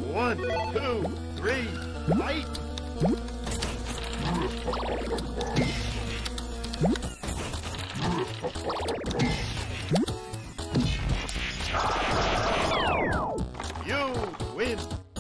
1, 2, 3, fight! You win!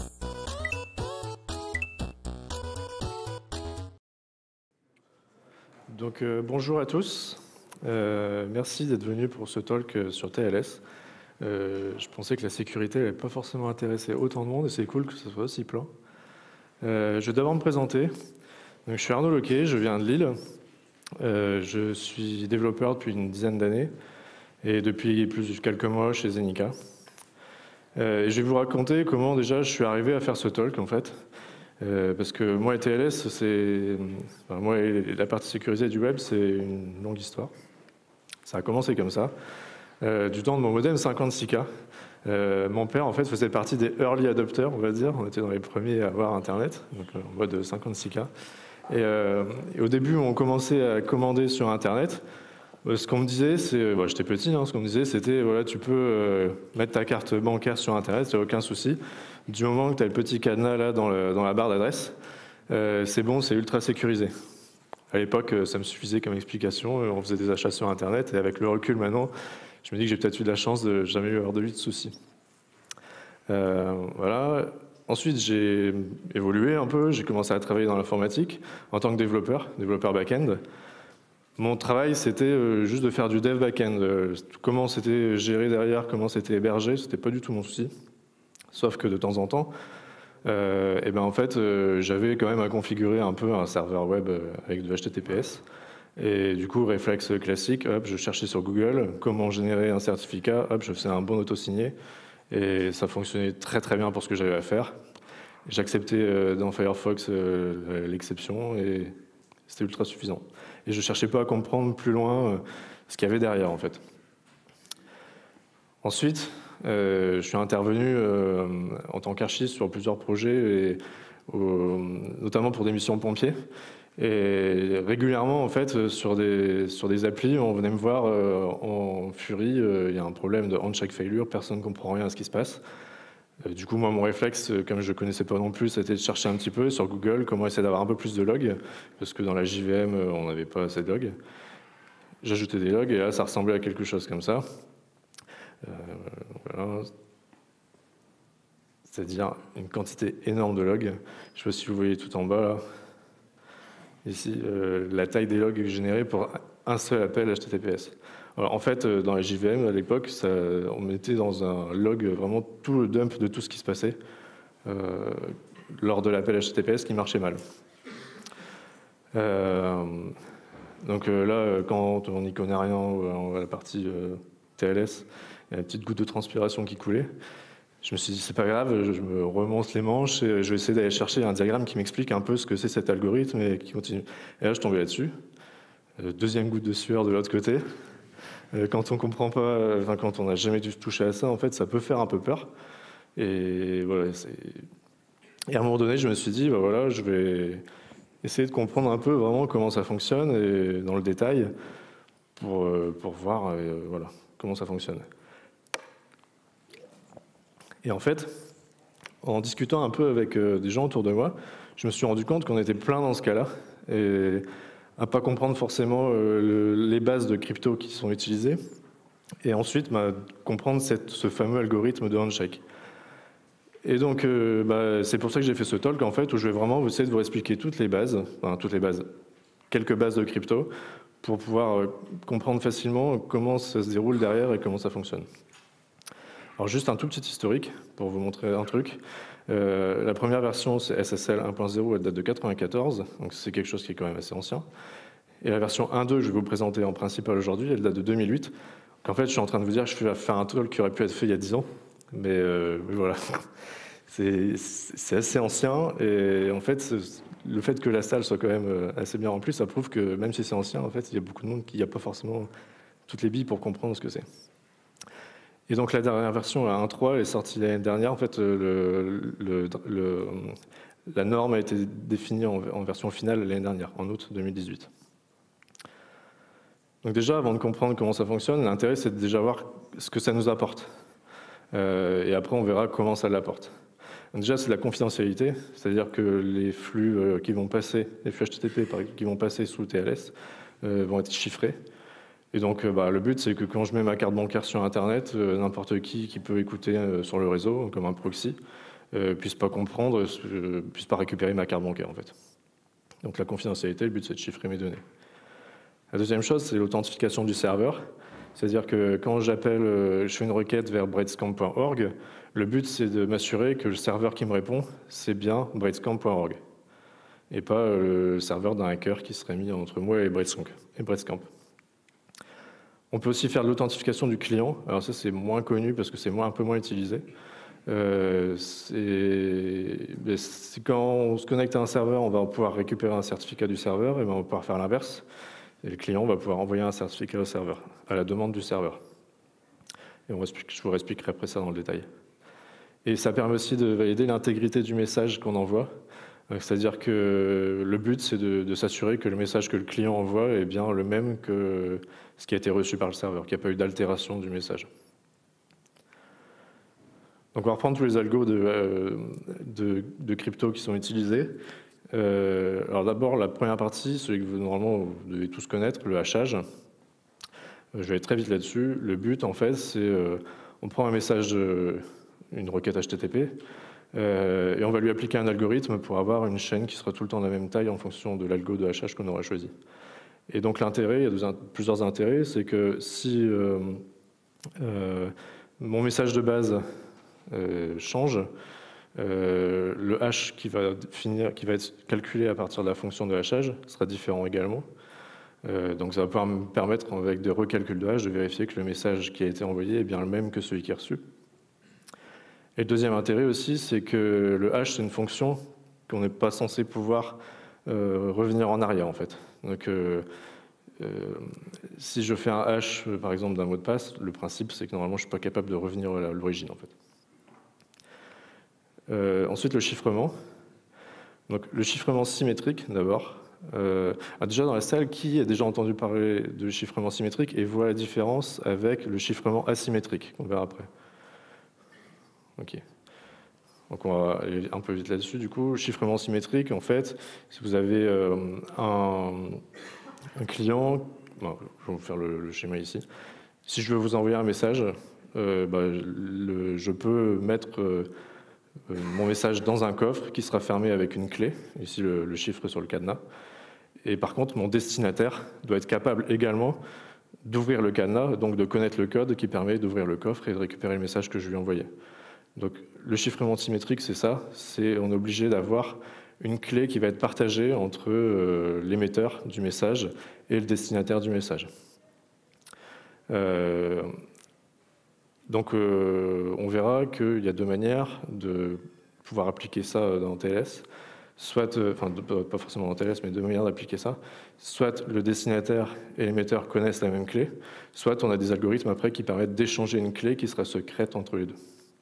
Donc bonjour à tous, merci d'être venus pour ce talk sur TLS. Je pensais que la sécurité n'allait pas forcément intéresser autant de monde et c'est cool que ce soit aussi plein. Je vais d'abord me présenter. Donc, je suis Arnaud Loquet, je viens de Lille. Je suis développeur depuis une dizaine d'années et depuis quelques mois chez Zenica. Et je vais vous raconter comment déjà je suis arrivé à faire ce talk en fait. Parce que moi, TLS, moi, la partie sécurisée du web, c'est une longue histoire. Ça a commencé comme ça, du temps de mon modem 56K. Mon père, en fait, faisait partie des early adopters, on va dire. On était dans les premiers à avoir Internet, donc en mode 56K. Et au début, on commençait à commander sur Internet. Ce qu'on me disait, c'est, j'étais petit, ce qu'on me disait, c'était, voilà, tu peux mettre ta carte bancaire sur Internet, il n'y a aucun souci. Du moment que tu as le petit cadenas là dans la barre d'adresse, c'est bon, c'est ultra sécurisé. À l'époque, ça me suffisait comme explication. On faisait des achats sur Internet et avec le recul maintenant, je me dis que j'ai peut-être eu de la chance de jamais avoir de soucis. Voilà. Ensuite, j'ai évolué un peu. J'ai commencé à travailler dans l'informatique en tant que développeur back-end. Mon travail, c'était juste de faire du dev back-end. Comment c'était géré derrière, comment c'était hébergé, c'était pas du tout mon souci. Sauf que de temps en temps, en fait, j'avais quand même à configurer un peu un serveur web avec du HTTPS. Et du coup, réflexe classique, hop, je cherchais sur Google comment générer un certificat, hop, je faisais un bon auto-signé. Et ça fonctionnait très très bien pour ce que j'avais à faire. J'acceptais dans Firefox l'exception et c'était ultra suffisant. Et je ne cherchais pas à comprendre plus loin ce qu'il y avait derrière, en fait. Ensuite, je suis intervenu en tant qu'archiste sur plusieurs projets, notamment pour des missions de pompiers. Et régulièrement, en fait, sur des applis, on venait me voir en furie, il y a un problème de handshake failure, personne ne comprend rien à ce qui se passe. Du coup, moi, mon réflexe, comme je ne connaissais pas non plus, c'était de chercher un petit peu sur Google comment essayer d'avoir un peu plus de logs, parce que dans la JVM, on n'avait pas assez de logs. J'ajoutais des logs, et là, ça ressemblait à quelque chose comme ça. Voilà. C'est-à-dire une quantité énorme de logs. Je ne sais pas si vous voyez tout en bas, là. Ici, la taille des logs générés pour un seul appel HTTPS. Alors, en fait, dans les JVM, à l'époque, on mettait dans un log vraiment tout le dump de tout ce qui se passait lors de l'appel HTTPS qui marchait mal. Donc là, quand on n'y connaît rien à la partie TLS, il y a une petite goutte de transpiration qui coulait. Je me suis dit, c'est pas grave, je me remonte les manches et je vais essayer d'aller chercher un diagramme qui m'explique un peu ce que c'est cet algorithme et qui continue. Et là, je tombais là-dessus. Deuxième goutte de sueur de l'autre côté. Quand on comprend pas, quand on n'a jamais dû toucher à ça, en fait, ça peut faire un peu peur. Et voilà. Et à un moment donné, je me suis dit, voilà, je vais essayer de comprendre un peu vraiment comment ça fonctionne et dans le détail pour voir voilà, comment ça fonctionne. Et en fait, en discutant un peu avec des gens autour de moi, je me suis rendu compte qu'on était plein dans ce cas-là et à pas comprendre forcément les bases de crypto qui sont utilisées et ensuite comprendre ce fameux algorithme de handshake. Et donc, c'est pour ça que j'ai fait ce talk en fait, où je vais vraiment essayer de vous expliquer toutes les bases, quelques bases de crypto, pour pouvoir comprendre facilement comment ça se déroule derrière et comment ça fonctionne. Alors juste un tout petit historique pour vous montrer un truc. La première version, c'est SSL 1.0, elle date de 1994, donc c'est quelque chose qui est quand même assez ancien. Et la version 1.2, je vais vous présenter en principal aujourd'hui, elle date de 2008. Donc en fait, je suis en train de vous dire que je vais faire un talk qui aurait pu être fait il y a 10 ans, mais voilà. C'est assez ancien, et en fait, le fait que la salle soit quand même assez bien remplie, ça prouve que même si c'est ancien, en fait, il y a beaucoup de monde qui n'a pas forcément toutes les billes pour comprendre ce que c'est. Et donc la dernière version, la 1.3, elle est sortie l'année dernière. En fait, la norme a été définie en version finale l'année dernière, en août 2018. Donc déjà, avant de comprendre comment ça fonctionne, l'intérêt, c'est de déjà voir ce que ça nous apporte. Et après, on verra comment ça l'apporte. Donc déjà, c'est la confidentialité, c'est-à-dire que les flux qui vont passer, les flux HTTP qui vont passer sous TLS vont être chiffrés. Et donc, le but, c'est que quand je mets ma carte bancaire sur Internet, n'importe qui peut écouter sur le réseau, comme un proxy, puisse pas comprendre, puisse pas récupérer ma carte bancaire, en fait. Donc la confidentialité, le but, c'est de chiffrer mes données. La deuxième chose, c'est l'authentification du serveur. C'est-à-dire que quand je fais une requête vers breadscamp.org, le but, c'est de m'assurer que le serveur qui me répond, c'est bien breadscamp.org, et pas le serveur d'un hacker qui serait mis entre moi et Breadscamp. On peut aussi faire de l'authentification du client. Alors ça, c'est moins connu parce que c'est un peu moins utilisé. Quand on se connecte à un serveur, on va pouvoir récupérer un certificat du serveur, et on va pouvoir faire l'inverse. Et le client va pouvoir envoyer un certificat au serveur, à la demande du serveur. Et je vous expliquerai après ça dans le détail. Et ça permet aussi de valider l'intégrité du message qu'on envoie. C'est-à-dire que le but, c'est de s'assurer que le message que le client envoie est bien le même que ce qui a été reçu par le serveur, qu'il n'y a pas eu d'altération du message. Donc on va reprendre tous les algos de crypto qui sont utilisés. Alors d'abord, la première partie, celui que normalement vous devez tous connaître, le hachage. Je vais aller très vite là-dessus. Le but, en fait, c'est on prend un message, une requête HTTP, et on va lui appliquer un algorithme pour avoir une chaîne qui sera tout le temps de la même taille en fonction de l'algo de hachage qu'on aura choisi. Et donc l'intérêt, il y a plusieurs intérêts, c'est que si mon message de base change, le hash qui va être calculé à partir de la fonction de hachage sera différent également. Donc ça va pouvoir me permettre, avec des recalculs de hash, de vérifier que le message qui a été envoyé est bien le même que celui qui est reçu. Et le deuxième intérêt aussi, c'est que le hash, c'est une fonction qu'on n'est pas censé pouvoir revenir en arrière, en fait. Donc si je fais un hash, par exemple, d'un mot de passe, le principe, c'est que normalement, je ne suis pas capable de revenir à l'origine, en fait. Ensuite, le chiffrement. Donc, le chiffrement symétrique, d'abord. Déjà, dans la salle, qui a déjà entendu parler de chiffrement symétrique et voit la différence avec le chiffrement asymétrique, qu'on verra après? Ok. Donc, on va aller un peu vite là-dessus. Du coup, le chiffrement symétrique, en fait, si vous avez un client... Bon, je vais vous faire le schéma ici. Si je veux vous envoyer un message, je peux mettre... mon message dans un coffre qui sera fermé avec une clé, ici le chiffre sur le cadenas. Et par contre, mon destinataire doit être capable également d'ouvrir le cadenas, donc de connaître le code qui permet d'ouvrir le coffre et de récupérer le message que je lui ai envoyé. Donc le chiffrement symétrique, c'est ça, on est obligé d'avoir une clé qui va être partagée entre l'émetteur du message et le destinataire du message. Donc on verra qu'il y a deux manières de pouvoir appliquer ça dans TLS, soit, pas forcément dans TLS, mais deux manières d'appliquer ça, soit le destinataire et l'émetteur connaissent la même clé, soit on a des algorithmes après qui permettent d'échanger une clé qui sera secrète entre les deux.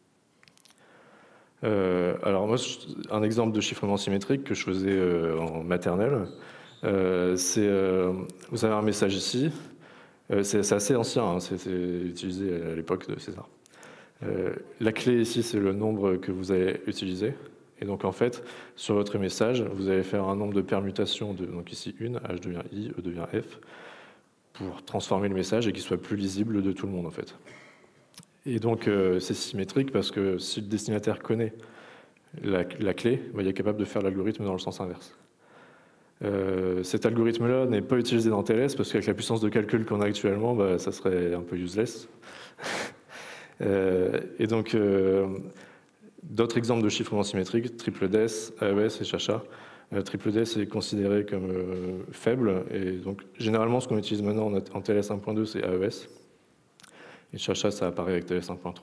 Alors moi, un exemple de chiffrement symétrique que je faisais en maternelle, c'est vous avez un message ici. C'est assez ancien, hein, c'était utilisé à l'époque de César. La clé ici, c'est le nombre que vous avez utilisé. Et donc en fait, sur votre message, vous allez faire un nombre de permutations, donc ici une, H devient I, E devient F, pour transformer le message et qu'il soit plus lisible de tout le monde en fait. Et donc c'est symétrique parce que si le destinataire connaît la clé, il est capable de faire l'algorithme dans le sens inverse. Cet algorithme-là n'est pas utilisé dans TLS parce qu'avec la puissance de calcul qu'on a actuellement, ça serait un peu useless. Et donc, d'autres exemples de chiffrement symétrique, triple DES, AES et Chacha. Triple DES est considéré comme faible, et donc généralement ce qu'on utilise maintenant en TLS 1.2 c'est AES, et Chacha ça apparaît avec TLS 1.3.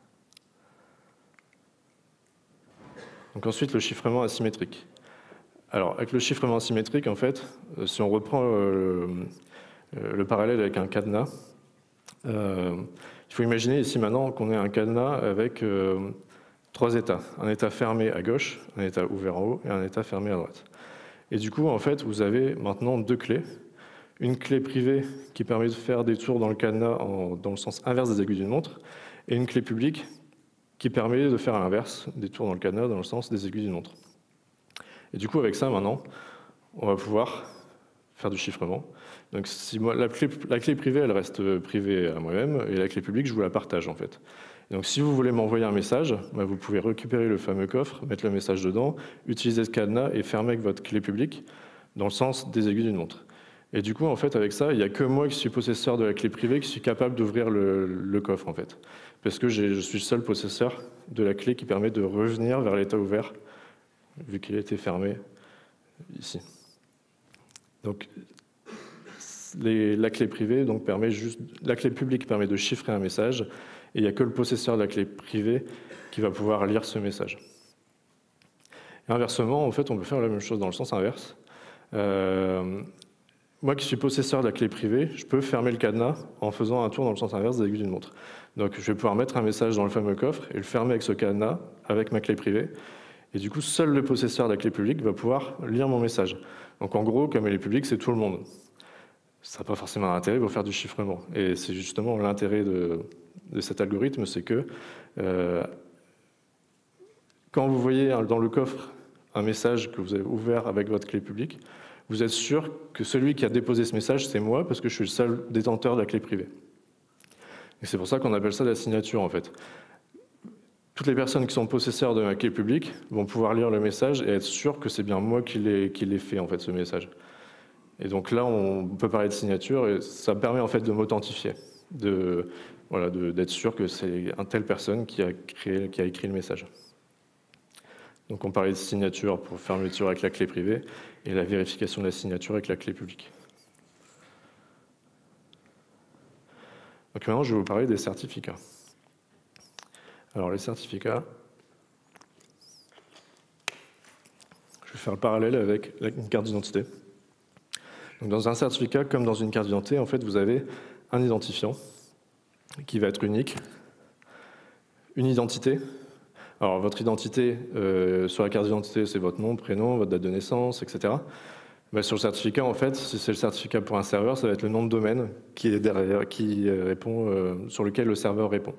Donc ensuite le chiffrement asymétrique. Alors, avec le chiffrement asymétrique, en fait, si on reprend le parallèle avec un cadenas, il faut imaginer ici maintenant qu'on ait un cadenas avec trois états. Un état fermé à gauche, un état ouvert en haut et un état fermé à droite. Et du coup, en fait, vous avez maintenant deux clés. Une clé privée qui permet de faire des tours dans le cadenas dans le sens inverse des aiguilles d'une montre, et une clé publique qui permet de faire à l'inverse, des tours dans le cadenas dans le sens des aiguilles d'une montre. Et du coup, avec ça, maintenant, on va pouvoir faire du chiffrement. Donc, si moi, la clé privée, elle reste privée à moi-même, et la clé publique, je vous la partage, en fait. Donc, si vous voulez m'envoyer un message, bah, vous pouvez récupérer le fameux coffre, mettre le message dedans, utiliser ce cadenas et fermer avec votre clé publique dans le sens des aiguilles d'une montre. Et du coup, en fait, avec ça, il n'y a que moi qui suis possesseur de la clé privée qui suis capable d'ouvrir le coffre, en fait. Parce que je suis le seul possesseur de la clé qui permet de revenir vers l'état ouvert, vu qu'il a été fermé ici. Donc, la clé privée donc, la clé publique permet de chiffrer un message, et il n'y a que le possesseur de la clé privée qui va pouvoir lire ce message. Et inversement, en fait, on peut faire la même chose dans le sens inverse. Moi qui suis possesseur de la clé privée, je peux fermer le cadenas en faisant un tour dans le sens inverse des aiguilles d'une montre. Donc je vais pouvoir mettre un message dans le fameux coffre et le fermer avec ce cadenas, avec ma clé privée. Et du coup, seul le possesseur de la clé publique va pouvoir lire mon message. Donc en gros, comme elle est publique, c'est tout le monde. Ça n'a pas forcément d'intérêt pour faire du chiffrement. Et c'est justement l'intérêt de cet algorithme, c'est que quand vous voyez dans le coffre un message que vous avez ouvert avec votre clé publique, vous êtes sûr que celui qui a déposé ce message, c'est moi, parce que je suis le seul détenteur de la clé privée. Et c'est pour ça qu'on appelle ça la signature, en fait. Toutes les personnes qui sont possesseurs de ma clé publique vont pouvoir lire le message et être sûr que c'est bien moi qui l'ai fait, en fait, ce message. Et donc là, on peut parler de signature, et ça me permet, en fait, de m'authentifier, d'être sûr que c'est une telle personne qui a écrit le message. Donc on parlait de signature pour fermeture avec la clé privée et la vérification de la signature avec la clé publique. Donc maintenant, je vais vous parler des certificats. Alors les certificats, je vais faire le parallèle avec une carte d'identité. Donc dans un certificat, comme dans une carte d'identité, en fait, vous avez un identifiant qui va être unique, une identité. Alors, votre identité, sur la carte d'identité, c'est votre nom, prénom, votre date de naissance, etc. Mais sur le certificat, en fait, si c'est le certificat pour un serveur, ça va être le nom de domaine qui est derrière, sur lequel le serveur répond.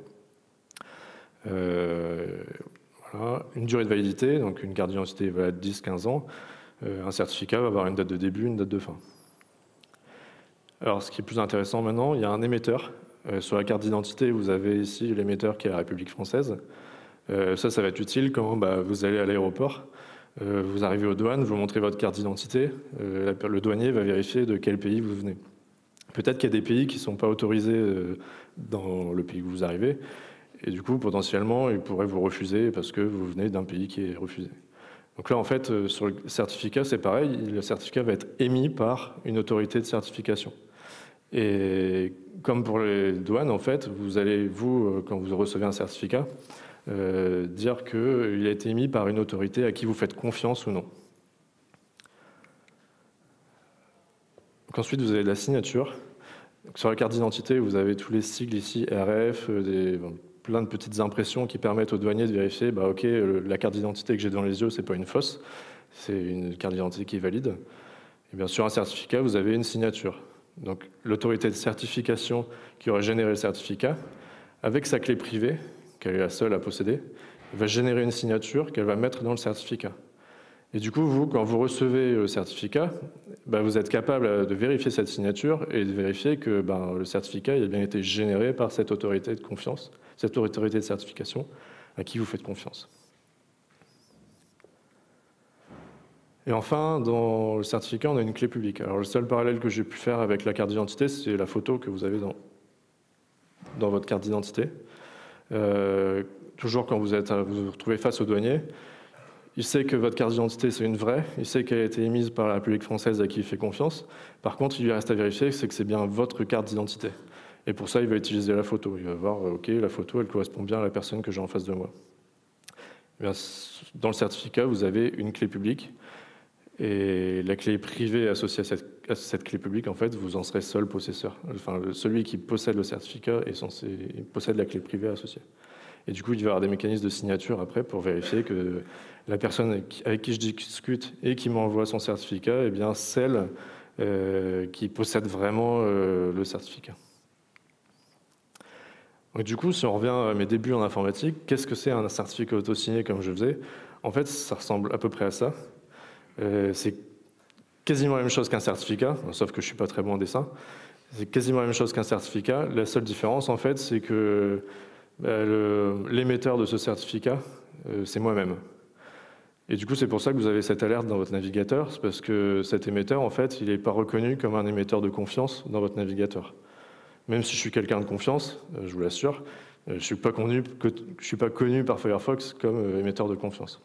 Voilà. Une durée de validité, donc une carte d'identité va être 10-15 ans. Un certificat va avoir une date de début, une date de fin. Alors, ce qui est plus intéressant maintenant, il y a un émetteur. Sur la carte d'identité, vous avez ici l'émetteur qui est la République française. Ça va être utile quand vous allez à l'aéroport, vous arrivez aux douanes, vous montrez votre carte d'identité, le douanier va vérifier de quel pays vous venez. Peut-être qu'il y a des pays qui ne sont pas autorisés dans le pays où vous arrivez, et du coup, potentiellement, ils pourraient vous refuser parce que vous venez d'un pays qui est refusé. Donc là, en fait, sur le certificat, c'est pareil, le certificat va être émis par une autorité de certification. Et comme pour les douanes, en fait, quand vous recevez un certificat, dire qu'il a été émis par une autorité à qui vous faites confiance ou non. Donc ensuite, vous avez de la signature. Donc sur la carte d'identité, vous avez tous les sigles ici, RF, plein de petites impressions qui permettent aux douaniers de vérifier, ok, la carte d'identité que j'ai dans les yeux, c'est pas une fausse, c'est une carte d'identité qui est valide. Et bien sur un certificat, vous avez une signature. Donc l'autorité de certification qui aurait généré le certificat, avec sa clé privée, qu'elle est la seule à posséder, va générer une signature qu'elle va mettre dans le certificat. Et du coup, vous, quand vous recevez le certificat, vous êtes capable de vérifier cette signature et de vérifier que le certificat il a bien été généré par cette autorité de confiance, cette autorité de certification à qui vous faites confiance. Et enfin, dans le certificat, on a une clé publique. Alors le seul parallèle que j'ai pu faire avec la carte d'identité, c'est la photo que vous avez dans votre carte d'identité. Toujours quand vous vous retrouvez face au douanier, il sait que votre carte d'identité c'est une vraie, il sait qu'elle a été émise par la République française à qui il fait confiance. Par contre, il lui reste à vérifier que c'est bien votre carte d'identité. Et pour ça, il va utiliser la photo. Il va voir, ok, la photo, elle correspond bien à la personne que j'ai en face de moi. Et bien, dans le certificat, vous avez une clé publique. Et la clé privée associée à cette clé publique, en fait, vous en serez seul possesseur. Enfin, celui qui possède le certificat possède la clé privée associée. Et du coup, il va y avoir des mécanismes de signature après pour vérifier que la personne avec qui je discute et qui m'envoie son certificat est bien celle qui possède vraiment le certificat. Donc, du coup, si on revient à mes débuts en informatique, qu'est-ce que c'est un certificat auto-signé comme je faisais? En fait, ça ressemble à peu près à ça. C'est quasiment la même chose qu'un certificat, sauf que je ne suis pas très bon en dessin. C'est quasiment la même chose qu'un certificat. La seule différence, en fait, c'est que l'émetteur de ce certificat, c'est moi-même. Et du coup, c'est pour ça que vous avez cette alerte dans votre navigateur, c'est parce que cet émetteur, en fait, il n'est pas reconnu comme un émetteur de confiance dans votre navigateur. Même si je suis quelqu'un de confiance, je vous l'assure, je ne suis pas connu par Firefox comme émetteur de confiance.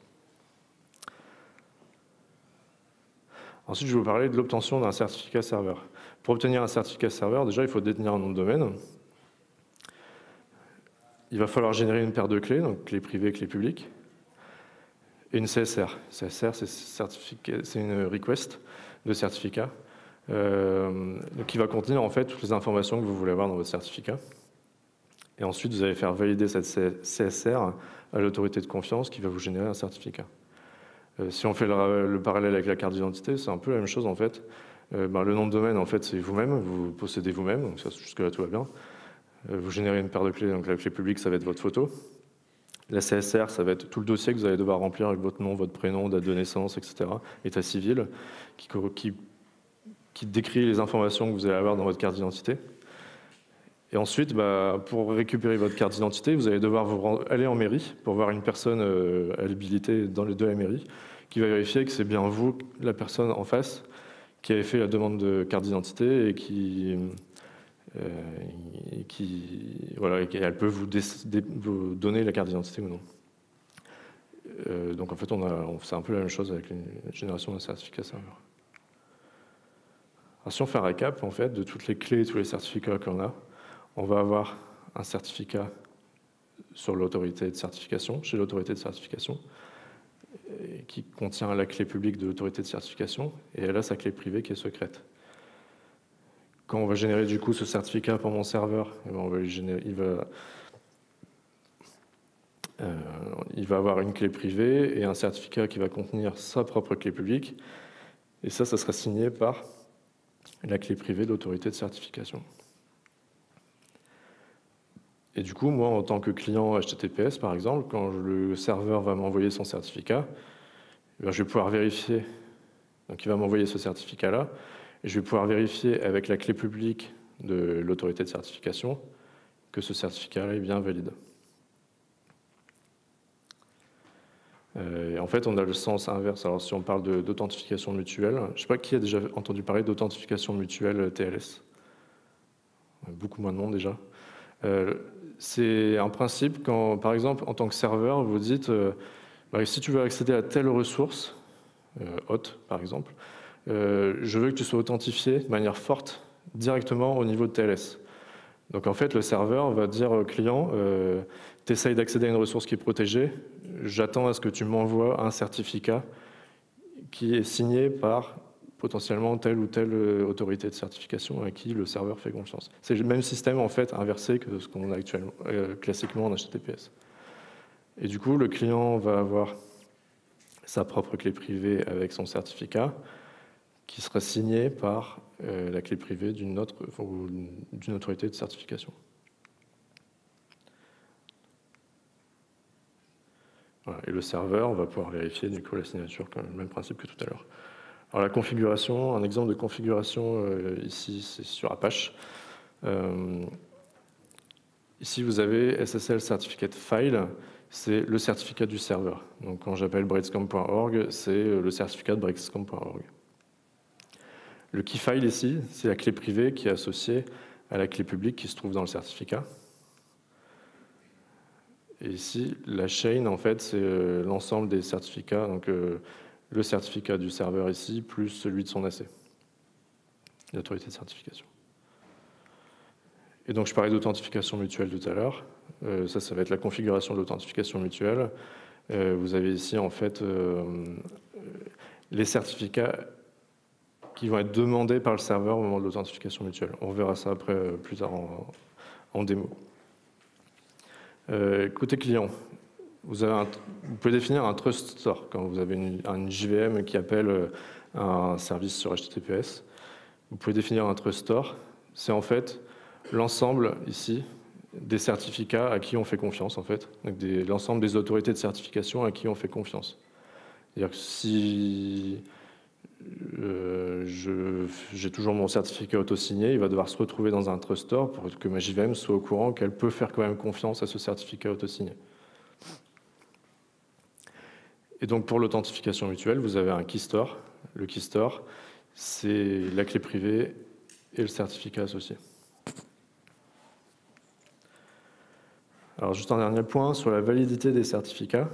Ensuite, je vais vous parler de l'obtention d'un certificat serveur. Pour obtenir un certificat serveur, déjà, il faut détenir un nom de domaine. Il va falloir générer une paire de clés, donc clés privées, clés publiques, et une CSR. CSR, c'est une request de certificat qui va contenir en fait toutes les informations que vous voulez avoir dans votre certificat. Et ensuite, vous allez faire valider cette CSR à l'autorité de confiance qui va vous générer un certificat. Si on fait le parallèle avec la carte d'identité, c'est un peu la même chose en fait. Le nom de domaine, en fait, c'est vous-même, vous possédez vous-même, donc jusque-là tout va bien. Vous générez une paire de clés, donc la clé publique, ça va être votre photo. La CSR, ça va être tout le dossier que vous allez devoir remplir avec votre nom, votre prénom, date de naissance, etc., état civil, qui décrit les informations que vous allez avoir dans votre carte d'identité. Et ensuite, pour récupérer votre carte d'identité, vous allez devoir aller en mairie pour voir une personne habilitée de la mairie qui va vérifier que c'est bien vous, la personne en face, qui avez fait la demande de carte d'identité et elle peut vous donner la carte d'identité ou non. Donc en fait, on fait un peu la même chose avec la génération d'un certificat serveur. Alors, si on fait un récap en fait, de toutes les clés et tous les certificats qu'on a, on va avoir un certificat sur l'autorité de certification, chez l'autorité de certification, qui contient la clé publique de l'autorité de certification, et elle a sa clé privée qui est secrète. Quand on va générer du coup ce certificat pour mon serveur, il va avoir une clé privée et un certificat qui va contenir sa propre clé publique, et ça sera signé par la clé privée de l'autorité de certification. Et du coup, moi, en tant que client HTTPS, par exemple, quand le serveur va m'envoyer son certificat, je vais pouvoir vérifier. Donc, il va m'envoyer ce certificat-là, et je vais pouvoir vérifier avec la clé publique de l'autorité de certification que ce certificat-là est bien valide. Et en fait, on a le sens inverse. Alors, si on parle d'authentification mutuelle, je ne sais pas qui a déjà entendu parler d'authentification mutuelle TLS. Beaucoup moins de monde déjà. C'est un principe quand, par exemple, en tant que serveur, vous dites si tu veux accéder à telle ressource, hôte par exemple, je veux que tu sois authentifié de manière forte directement au niveau de TLS. Donc en fait, le serveur va dire au client tu essayes d'accéder à une ressource qui est protégée, j'attends à ce que tu m'envoies un certificat qui est signé par potentiellement telle ou telle autorité de certification à qui le serveur fait confiance. C'est le même système en fait inversé que ce qu'on a actuellement, classiquement en HTTPS. Et du coup, le client va avoir sa propre clé privée avec son certificat qui sera signé par la clé privée d'une autorité de certification. Voilà. Et le serveur va pouvoir vérifier du coup la signature, comme le même principe que tout à l'heure. Alors la configuration, un exemple de configuration ici, c'est sur Apache. Ici, vous avez SSL Certificate File, c'est le certificat du serveur. Donc quand j'appelle breadscom.org, c'est le certificat de breadscom.org. Le key file ici, c'est la clé privée qui est associée à la clé publique qui se trouve dans le certificat. Et ici, la chain, en fait, c'est l'ensemble des certificats. Donc le certificat du serveur ici, plus celui de son AC, l'autorité de certification. Et donc, je parlais d'authentification mutuelle tout à l'heure. Ça va être la configuration de l'authentification mutuelle. Vous avez ici, en fait, les certificats qui vont être demandés par le serveur au moment de l'authentification mutuelle. On verra ça après, plus tard en démo. Côté client, vous pouvez définir un trust store quand vous avez une JVM qui appelle un service sur HTTPS. Vous pouvez définir un trust store. C'est en fait l'ensemble ici des certificats à qui on fait confiance, en fait. Donc l'ensemble des autorités de certification à qui on fait confiance. C'est-à-dire que si j'ai toujours mon certificat auto-signé, il va devoir se retrouver dans un trust store pour que ma JVM soit au courant qu'elle peut faire quand même confiance à ce certificat auto-signé. Et donc pour l'authentification mutuelle, vous avez un key store. Le key store, c'est la clé privée et le certificat associé. Alors juste un dernier point sur la validité des certificats.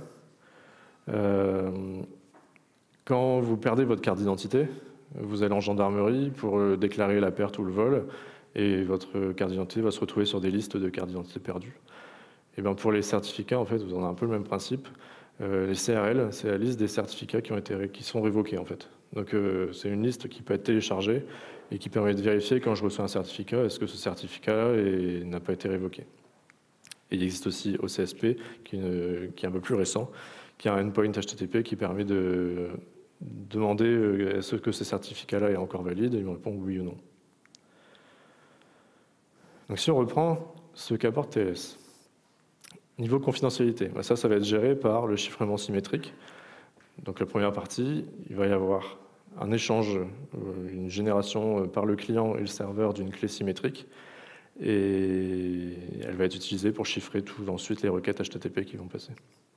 Quand vous perdez votre carte d'identité, vous allez en gendarmerie pour déclarer la perte ou le vol, et votre carte d'identité va se retrouver sur des listes de cartes d'identité perdues. Et bien pour les certificats, en fait, vous en avez un peu le même principe. Les CRL, c'est la liste des certificats qui sont révoqués, en fait. Donc c'est une liste qui peut être téléchargée et qui permet de vérifier quand je reçois un certificat, est-ce que ce certificat n'a pas été révoqué. Et il existe aussi OCSP, qui est un peu plus récent, qui a un endpoint HTTP qui permet de demander est-ce que ce certificat-là est encore valide, et il me répond oui ou non. Donc si on reprend ce qu'apporte TLS, niveau confidentialité, ça va être géré par le chiffrement symétrique. Donc la première partie, il va y avoir un échange, une génération par le client et le serveur d'une clé symétrique, et elle va être utilisée pour chiffrer ensuite les requêtes HTTP qui vont passer.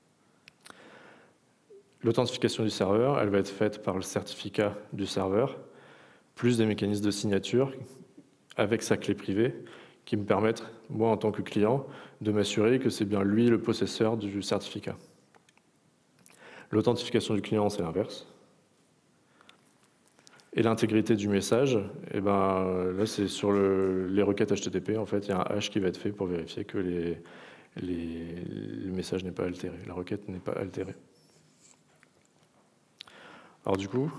L'authentification du serveur, elle va être faite par le certificat du serveur, plus des mécanismes de signature avec sa clé privée, qui me permettent, moi en tant que client, de m'assurer que c'est bien lui le possesseur du certificat. L'authentification du client, c'est l'inverse. Et l'intégrité du message, eh ben, là c'est sur les requêtes HTTP, en fait, il y a un hash qui va être fait pour vérifier que le message n'est pas altéré, la requête n'est pas altérée. Alors du coup,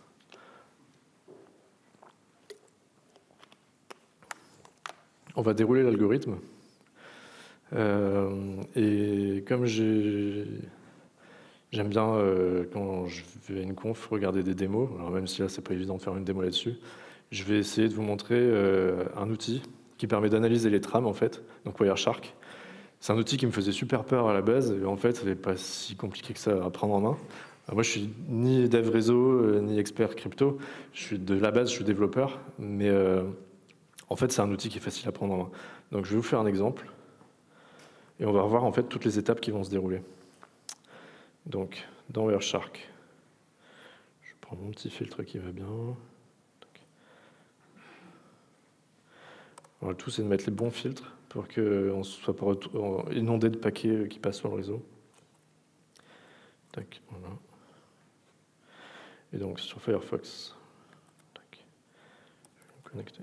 on va dérouler l'algorithme. Et comme j'aime bien, quand je vais à une conf, regarder des démos, alors même si là, c'est pas évident de faire une démo là-dessus, je vais essayer de vous montrer un outil qui permet d'analyser les trames, en fait, donc Wireshark. C'est un outil qui me faisait super peur à la base, et en fait, il n'est pas si compliqué que ça à prendre en main. Alors moi, je suis ni dev réseau, ni expert crypto. De la base, je suis développeur, mais en fait, c'est un outil qui est facile à prendre en main. Donc, je vais vous faire un exemple, et on va revoir en fait toutes les étapes qui vont se dérouler. Donc, dans Wireshark, je prends mon petit filtre qui va bien. Alors, le tout, c'est de mettre les bons filtres pour qu'on ne soit pas inondé de paquets qui passent sur le réseau. Tac, voilà. Et donc, sur Firefox, tac, je vais me connecter.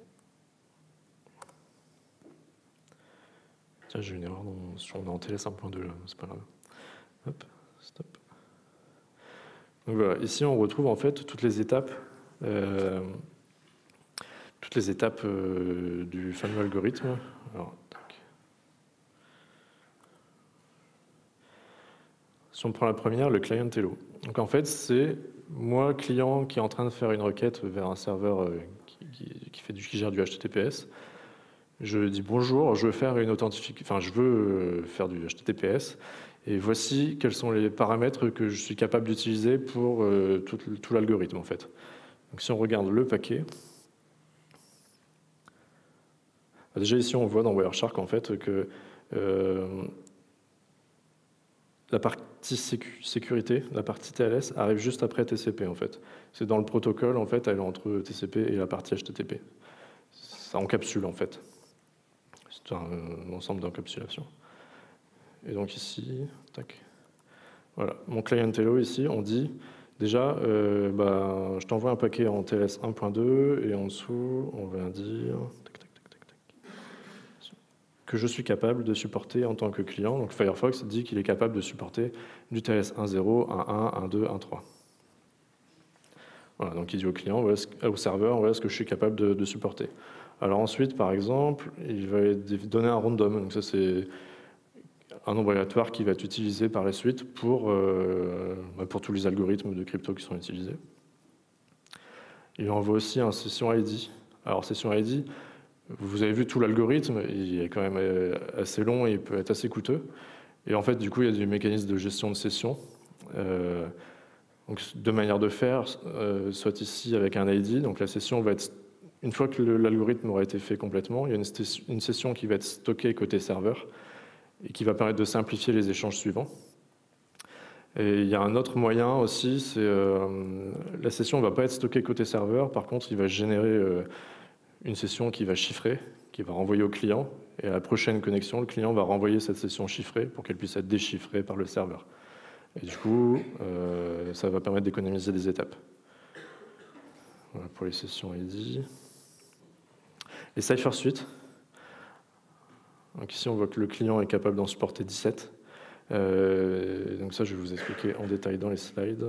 Tiens, j'ai une erreur, on est en TLS 1.2 là, c'est pas grave. Hop, stop. Donc voilà, ici on retrouve en fait toutes les étapes du fameux algorithme. Alors, tac. Si on prend la première, le client hello. Donc en fait, c'est moi, client, qui est en train de faire une requête vers un serveur qui gère du HTTPS. Je dis bonjour, je veux faire une authentification, enfin je veux faire du HTTPS, et voici quels sont les paramètres que je suis capable d'utiliser pour tout l'algorithme en fait. Donc si on regarde le paquet, déjà ici on voit dans Wireshark en fait que la partie sécurité, la partie TLS arrive juste après TCP en fait. C'est dans le protocole en fait, elle est entre TCP et la partie HTTP. Ça encapsule en fait. C'est un ensemble d'encapsulation. Et donc ici, tac. Voilà, mon client hello ici, on dit déjà, je t'envoie un paquet en TLS 1.2 et en dessous, on va dire que je suis capable de supporter en tant que client. Donc Firefox dit qu'il est capable de supporter du TLS 1.0, 1.1, 1.2, 1.3. Voilà, donc il dit au client, au serveur, voilà ce que je suis capable de supporter. Alors ensuite, par exemple, il va donner un random. Donc ça, c'est un nombre aléatoire qui va être utilisé par la suite pour tous les algorithmes de crypto qui sont utilisés. Il envoie aussi un session ID. Alors session ID, Vous avez vu tout l'algorithme, il est quand même assez long et il peut être assez coûteux. Et en fait, du coup, il y a des mécanismes de gestion de session. Donc, deux manières de faire, soit ici avec un ID. Donc la session va être, une fois que l'algorithme aura été fait complètement, il y a une session qui va être stockée côté serveur et qui va permettre de simplifier les échanges suivants. Et il y a un autre moyen aussi, c'est la session ne va pas être stockée côté serveur, par contre il va générer une session qui va chiffrer, qui va renvoyer au client, et à la prochaine connexion, le client va renvoyer cette session chiffrée pour qu'elle puisse être déchiffrée par le serveur. Et du coup, ça va permettre d'économiser des étapes. Voilà pour les sessions ID. Les Cypher Suite. Donc ici, on voit que le client est capable d'en supporter 17. Donc ça, je vais vous expliquer en détail dans les slides.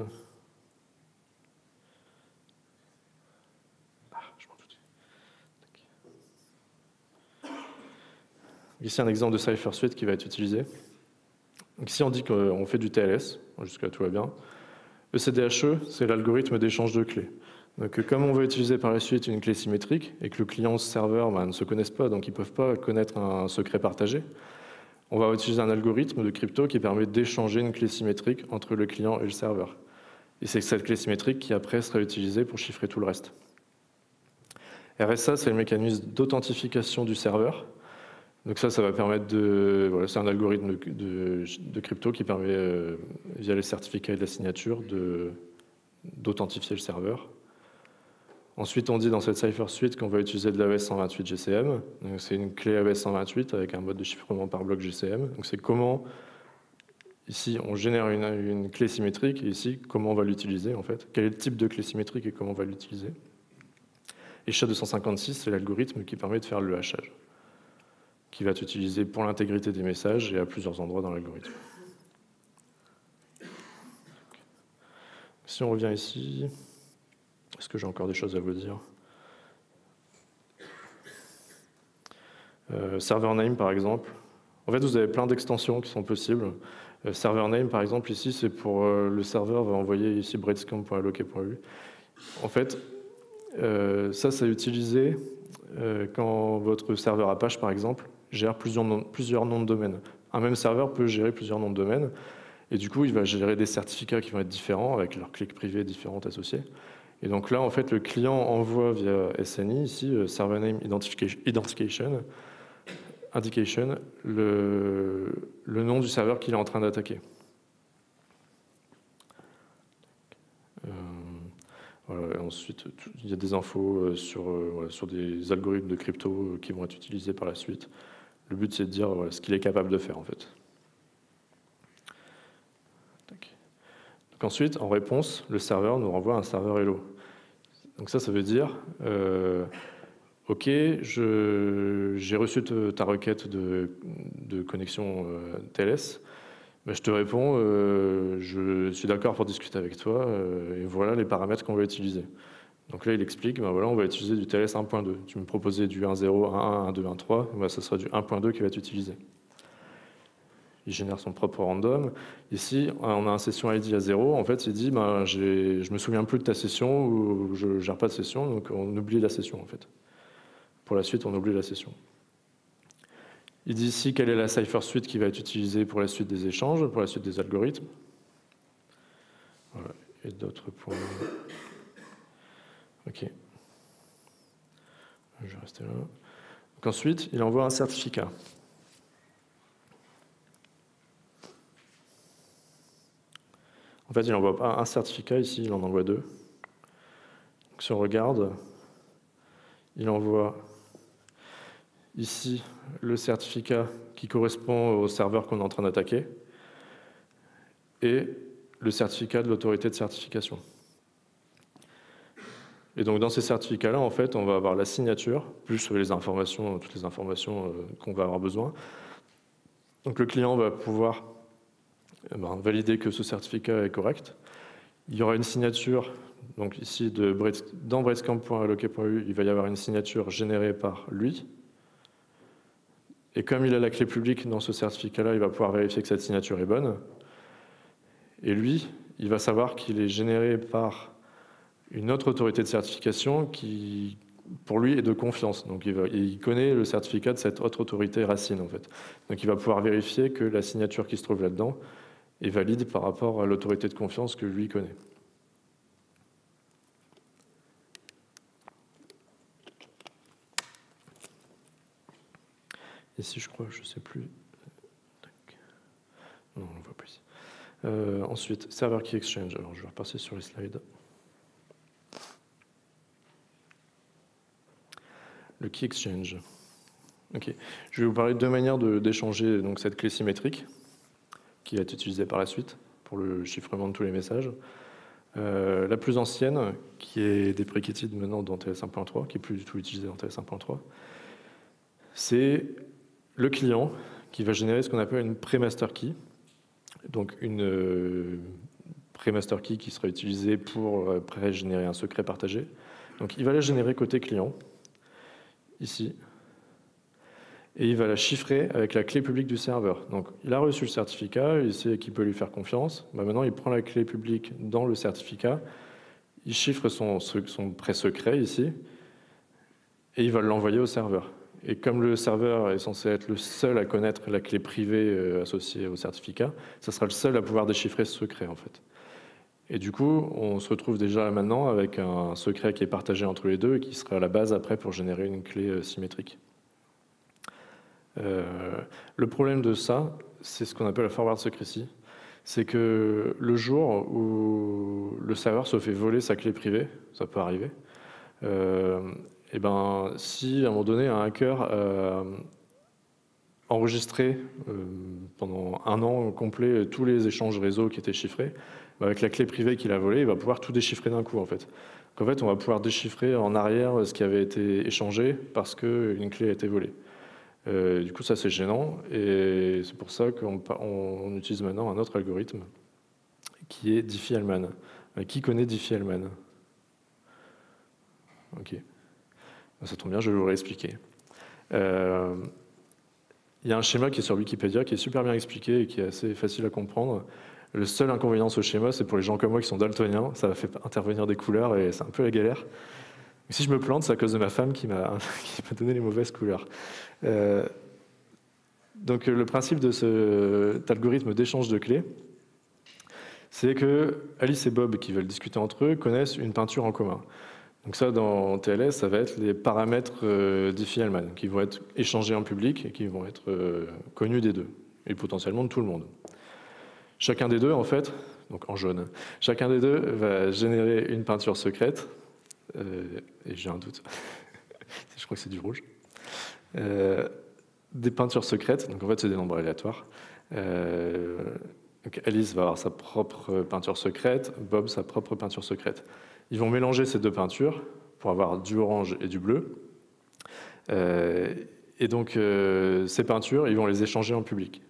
Je m'en doutais. Ici, un exemple de Cypher Suite qui va être utilisé. Donc ici, on dit qu'on fait du TLS, jusqu'à tout va bien. Le CDHE, c'est l'algorithme d'échange de clés. Donc, comme on veut utiliser par la suite une clé symétrique et que le client-serveur ne se connaissent pas, donc ils ne peuvent pas connaître un secret partagé, on va utiliser un algorithme de crypto qui permet d'échanger une clé symétrique entre le client et le serveur. Et c'est cette clé symétrique qui après sera utilisée pour chiffrer tout le reste. RSA, c'est le mécanisme d'authentification du serveur. Donc ça va permettre de... Voilà, c'est un algorithme de crypto qui permet, via les certificats et de la signature, d'authentifier le serveur. Ensuite, on dit dans cette Cypher Suite qu'on va utiliser de l'AES 128 GCM. C'est une clé AES 128 avec un mode de chiffrement par bloc GCM. Donc c'est comment, ici, on génère une clé symétrique, et ici, comment on va l'utiliser, en fait. Quel est le type de clé symétrique et comment on va l'utiliser. Et SHA-256, c'est l'algorithme qui permet de faire le hachage, qui va être utilisé pour l'intégrité des messages et à plusieurs endroits dans l'algorithme. Si on revient ici... Est-ce que j'ai encore des choses à vous dire? Server name, par exemple. En fait, vous avez plein d'extensions qui sont possibles. Server name, par exemple, ici, c'est pour le serveur va envoyer ici breadscam.alloc.lu. En fait, ça, c'est utilisé quand votre serveur Apache, par exemple, gère plusieurs noms de domaine. Un même serveur peut gérer plusieurs noms de domaine. Et du coup, il va gérer des certificats qui vont être différents, avec leurs clés privées différentes associées. Et donc là, en fait, le client envoie via SNI, ici, Server Name Identification, Indication, le nom du serveur qu'il est en train d'attaquer. Voilà, ensuite, il y a des infos sur des algorithmes de crypto qui vont être utilisés par la suite. Le but, c'est de dire ce qu'il est capable de faire, en fait. Donc ensuite, en réponse, le serveur nous renvoie un serveur hello. Donc ça veut dire, OK, j'ai reçu ta requête de connexion TLS, mais je te réponds, je suis d'accord pour discuter avec toi, et voilà les paramètres qu'on va utiliser. Donc là, il explique, voilà, on va utiliser du TLS 1.2. Tu me proposais du 1.0, 1.1, 1.2, 1.3, ça sera du 1.2 qui va être utilisé. Il génère son propre random. Ici, on a un session ID à 0. En fait, il dit, je me souviens plus de ta session ou je gère pas de session, donc on oublie la session, en fait. Pour la suite, on oublie la session. Il dit ici quelle est la Cypher Suite qui va être utilisée pour la suite des échanges, pour la suite des algorithmes. Voilà. Et d'autres points. OK. Je vais rester là. Donc ensuite, il envoie un certificat. En fait, il n'envoie pas un certificat ici, il en envoie deux. Donc, si on regarde, il envoie ici le certificat qui correspond au serveur qu'on est en train d'attaquer et le certificat de l'autorité de certification. Et donc, dans ces certificats-là, en fait, on va avoir la signature, plus les informations, toutes les informations qu'on va avoir besoin. Donc, le client va pouvoir valider que ce certificat est correct. Il y aura une signature, donc ici, dans breadscam.alloc.lu, il va y avoir une signature générée par lui. Et comme il a la clé publique dans ce certificat-là, il va pouvoir vérifier que cette signature est bonne. Et lui, il va savoir qu'il est généré par une autre autorité de certification qui pour lui, est de confiance. Donc il connaît le certificat de cette autre autorité racine, en fait. Donc il va pouvoir vérifier que la signature qui se trouve là-dedans est valide par rapport à l'autorité de confiance que lui connaît. Ici, je crois, je ne sais plus. Non, on ne voit pas ici. Ensuite, Server Key Exchange. Alors, je vais repasser sur les slides. Le Key Exchange. Ok. Je vais vous parler de deux manières d'échanger cette clé symétrique qui va être utilisée par la suite pour le chiffrement de tous les messages. La plus ancienne, qui est deprecated maintenant dans TLS 1.3, qui n'est plus du tout utilisée dans TLS 1.3, c'est le client qui va générer ce qu'on appelle une pré-master key. Donc une pré-master key qui sera utilisée pour pré-générer un secret partagé. Donc il va la générer côté client, ici, et il va la chiffrer avec la clé publique du serveur. Donc il a reçu le certificat, il sait qu'il peut lui faire confiance. Maintenant il prend la clé publique dans le certificat, il chiffre son pré-secret ici, et il va l'envoyer au serveur. Et comme le serveur est censé être le seul à connaître la clé privée associée au certificat, ça sera le seul à pouvoir déchiffrer ce secret, en fait. Et du coup, on se retrouve déjà maintenant avec un secret qui est partagé entre les deux et qui sera la base après pour générer une clé symétrique. Le problème de ça, c'est ce qu'on appelle la forward secrecy. C'est que le jour où le serveur se fait voler sa clé privée, ça peut arriver, et ben, si à un moment donné un hacker enregistré pendant un an complet tous les échanges réseau qui étaient chiffrés, avec la clé privée qu'il a volée, il va pouvoir tout déchiffrer d'un coup en fait. Donc, en fait, on va pouvoir déchiffrer en arrière ce qui avait été échangé parce qu'une clé a été volée. Du coup, ça c'est gênant et c'est pour ça qu'on utilise maintenant un autre algorithme qui est Diffie-Hellman. Qui connaît Diffie-Hellman? Ok. Ça tombe bien, je vais vous réexpliquer. Il y a un schéma qui est sur Wikipédia qui est super bien expliqué et qui est assez facile à comprendre. Le seul inconvénient de ce schéma, c'est pour les gens comme moi qui sont daltoniens, ça va faire intervenir des couleurs et c'est un peu la galère. Si je me plante, c'est à cause de ma femme qui m'a donné les mauvaises couleurs. Donc le principe de cet algorithme d'échange de clés, c'est que Alice et Bob, qui veulent discuter entre eux, connaissent une peinture en commun. Donc ça, dans TLS, ça va être les paramètres Diffie-Hellman, qui vont être échangés en public et qui vont être connus des deux, et potentiellement de tout le monde. Chacun des deux, en fait, donc en jaune, chacun des deux va générer une peinture secrète, et j'ai un doute, je crois que c'est du rouge, des peintures secrètes, donc en fait c'est des nombres aléatoires. Donc Alice va avoir sa propre peinture secrète, Bob sa propre peinture secrète. Ils vont mélanger ces deux peintures pour avoir du orange et du bleu. Et donc ces peintures, ils vont les échanger en public.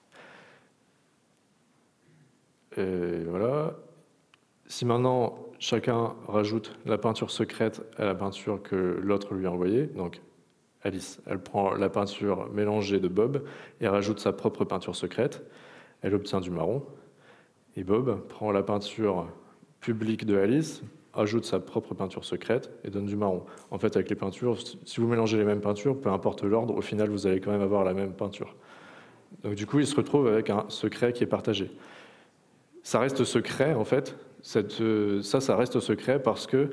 Voilà. Si maintenant chacun rajoute la peinture secrète à la peinture que l'autre lui a envoyée, donc Alice, elle prend la peinture mélangée de Bob et rajoute sa propre peinture secrète, elle obtient du marron. Et Bob prend la peinture publique de Alice, ajoute sa propre peinture secrète et donne du marron. En fait, avec les peintures, si vous mélangez les mêmes peintures, peu importe l'ordre, au final, vous allez quand même avoir la même peinture. Donc du coup, il se retrouve avec un secret qui est partagé. Ça reste secret, en fait. Ça reste secret parce que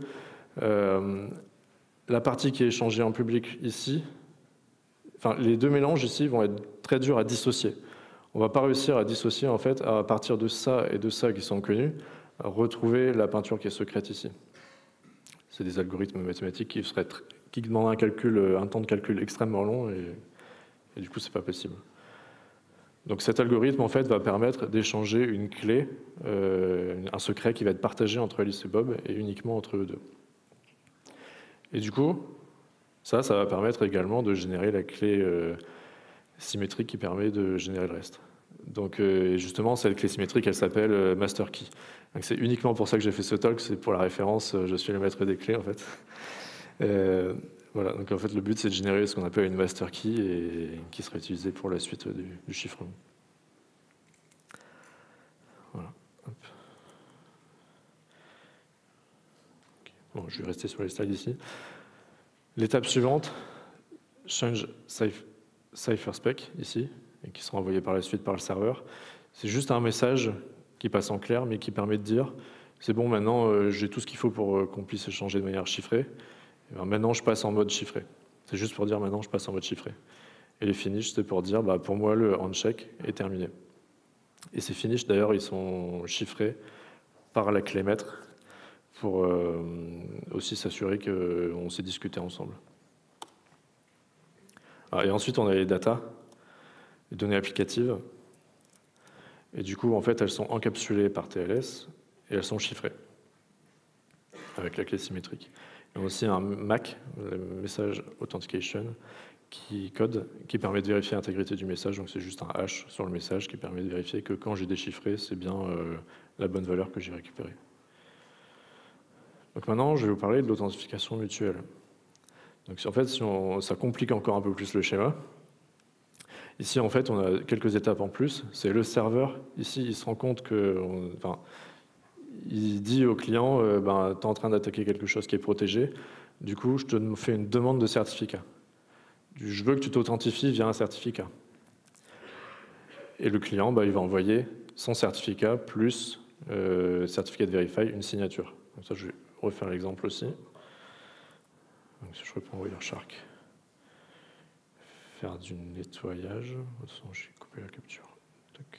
la partie qui est échangée en public ici, enfin, les deux mélanges ici vont être très durs à dissocier. On ne va pas réussir à dissocier, en fait, à partir de ça et de ça qui sont connus, à retrouver la peinture qui est secrète ici. C'est des algorithmes mathématiques qui demandent un temps de calcul extrêmement long et du coup, c'est pas possible. Donc cet algorithme, en fait, va permettre d'échanger une clé, un secret qui va être partagé entre Alice et Bob et uniquement entre eux deux. Et du coup, ça va permettre également de générer la clé symétrique qui permet de générer le reste. Donc justement, cette clé symétrique, elle s'appelle master key. C'est uniquement pour ça que j'ai fait ce talk, c'est pour la référence, je suis le maître des clés en fait. Voilà, donc en fait le but c'est de générer ce qu'on appelle une master key et qui sera utilisée pour la suite du chiffrement. Voilà. Hop. Okay. Bon, je vais rester sur les slides ici. L'étape suivante, change cipherspec, ici, et qui sera envoyé par la suite par le serveur. C'est juste un message qui passe en clair, mais qui permet de dire c'est bon, maintenant j'ai tout ce qu'il faut pour qu'on puisse échanger de manière chiffrée. Et bien, maintenant je passe en mode chiffré. C'est juste pour dire maintenant je passe en mode chiffré. Et les finish, c'est pour dire bah, pour moi le handshake est terminé. Et ces finish d'ailleurs, ils sont chiffrés par la clé maître pour aussi s'assurer qu'on s'est discuté ensemble. Et ensuite, on a les data, les données applicatives. Et du coup, en fait, elles sont encapsulées par TLS et elles sont chiffrées avec la clé symétrique. Il y a aussi un MAC, le Message Authentication, qui permet de vérifier l'intégrité du message. Donc c'est juste un hash sur le message qui permet de vérifier que quand j'ai déchiffré, c'est bien la bonne valeur que j'ai récupérée. Donc maintenant, je vais vous parler de l'authentification mutuelle. Donc en fait, ça complique encore un peu plus le schéma. Ici, en fait, on a quelques étapes en plus. C'est le serveur. Ici, il se rend compte il dit au client, tu es en train d'attaquer quelque chose qui est protégé. Du coup, je te fais une demande de certificat. Je veux que tu t'authentifies via un certificat. Et le client, il va envoyer son certificat plus certificat de verify, une signature. Donc ça, je vais refaire l'exemple aussi. Donc si je reprends Wireshark, faire du nettoyage. De toute façon, j'ai coupé la capture. Tac.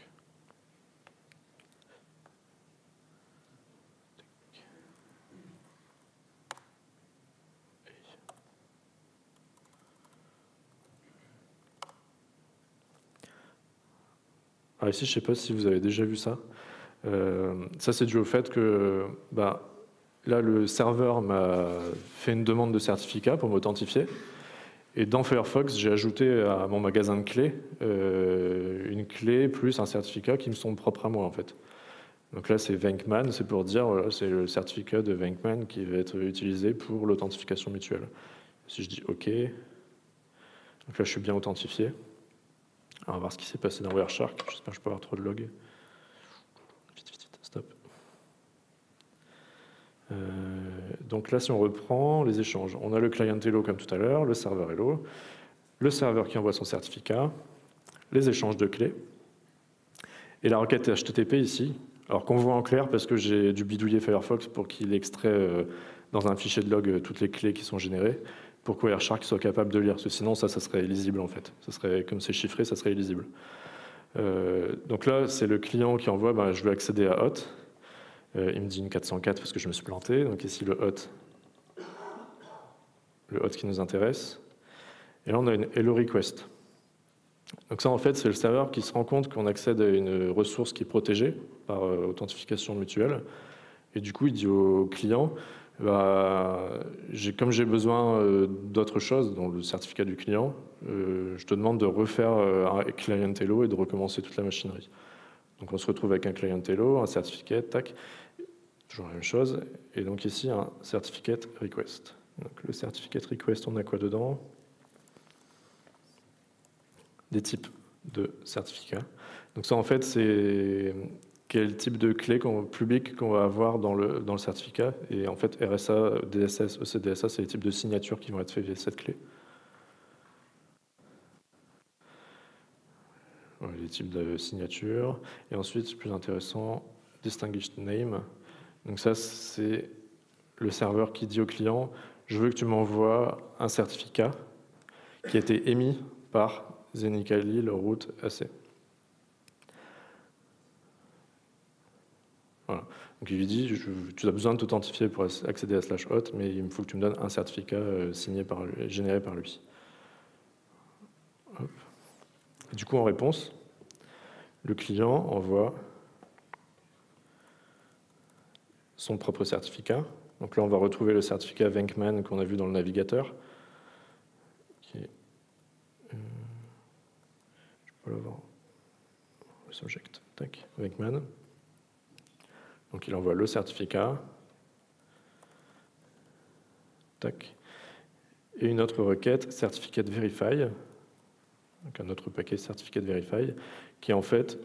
Alors ici, je ne sais pas si vous avez déjà vu ça. Ça, c'est dû au fait que là, le serveur m'a fait une demande de certificat pour m'authentifier. Et dans Firefox, j'ai ajouté à mon magasin de clés une clé plus un certificat qui me sont propres à moi, en fait. Donc là, c'est Venkman, c'est pour dire, voilà, c'est le certificat de Venkman qui va être utilisé pour l'authentification mutuelle. Si je dis OK, donc là, je suis bien authentifié. Alors, on va voir ce qui s'est passé dans Wireshark. J'espère que je peux avoir trop de logs. Vite, stop. Donc là, si on reprend les échanges, on a le client hello comme tout à l'heure, le serveur hello, le serveur qui envoie son certificat, les échanges de clés, et la requête HTTP ici, alors qu'on voit en clair parce que j'ai dû bidouiller Firefox pour qu'il extrait dans un fichier de log toutes les clés qui sont générées, pour que Wireshark soit capable de lire, parce que sinon ça serait illisible en fait. Ça serait, comme c'est chiffré, ça serait illisible. Donc là, c'est le client qui envoie, je veux accéder à hot. Il me dit une 404 parce que je me suis planté. Donc ici, le hot qui nous intéresse. Et là, on a une hello request. Donc ça, en fait, c'est le serveur qui se rend compte qu'on accède à une ressource qui est protégée par authentification mutuelle. Et du coup, il dit au client, comme j'ai besoin d'autre chose, dont le certificat du client, je te demande de refaire un client hello et de recommencer toute la machinerie. Donc on se retrouve avec un client hello, un certificat, tac, toujours la même chose. Et donc ici, un certificate request. Donc le certificate request, on a quoi dedans? Des types de certificats. Donc ça, en fait, c'est quel type de clé publique qu'on va avoir dans le certificat. Et en fait, RSA, DSS, ECDSA, c'est les types de signatures qui vont être faits via cette clé. Voilà, les types de signatures. Et ensuite, plus intéressant, distinguished name. Donc ça, c'est le serveur qui dit au client, je veux que tu m'envoies un certificat qui a été émis par Zenicali, root AC. Voilà. Donc il lui dit, tu as besoin de t'authentifier pour accéder à /hot, mais il me faut que tu me donnes un certificat généré par lui. Hop. Et du coup, en réponse, le client envoie son propre certificat. Donc là, on va retrouver le certificat Venkman qu'on a vu dans le navigateur. Qui est, je peux l'avoir. Le subject. Tac, Venkman. Donc il envoie le certificat. Tac. Et une autre requête, certificate verify. Donc un autre paquet certificate verify, qui est en fait